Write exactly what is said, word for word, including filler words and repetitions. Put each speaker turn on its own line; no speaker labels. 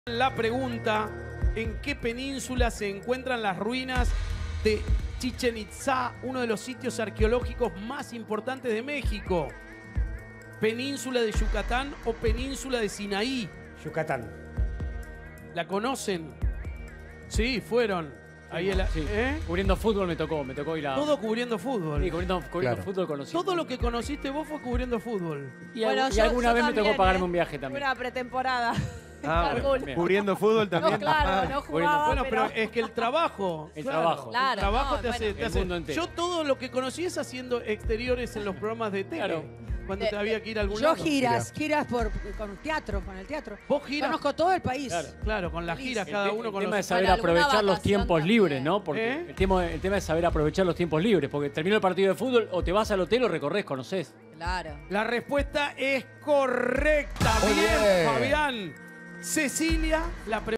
La pregunta: ¿en qué península se encuentran las ruinas de Chichén Itzá, uno de los sitios arqueológicos más importantes de México? ¿Península de Yucatán o península de Sinaí?
Yucatán.
¿La conocen? Sí, fueron. Ahí el,
Sí.
¿eh?
Cubriendo fútbol me tocó, me tocó ir a...
Todo cubriendo fútbol.
Sí, cubriendo, cubriendo
Claro.
fútbol conocí.
Todo lo que conociste vos fue cubriendo fútbol.
Y,
Bueno,
y
yo-
alguna
yo
vez me
también,
tocó pagarme
¿eh?
un viaje también.
Una pretemporada.
Ah,
Alguna.
Bien.
cubriendo fútbol también.
No, claro, no jugaba,
Bueno, pero,
pero...
es que el trabajo.
El
claro,
trabajo.
El
Claro,
trabajo
no,
te hace.
bueno.
te
El
hace-
mundo entero.
Yo todo lo que conocí es haciendo exteriores en los programas de tele.
Claro.
Cuando
De-
te había que ir a algún
Yo
lado.
giras, giras por, con teatro, con el teatro.
Vos giras.
Conozco todo el país.
Claro.
Claro, con las giras,
El
cada
te-
uno
el
con
tema
los.
es saber
Bueno, alguna
aprovechar los
vacación
tiempos
también.
libres, ¿no? Porque
¿Eh?
el, tema, el tema es saber aprovechar los tiempos libres, porque terminó el partido de fútbol, o te vas al hotel o recorres, conocés.
Claro.
La respuesta es correcta.
Muy
Bien,
bien.
Fabián. Cecilia, la pregunta.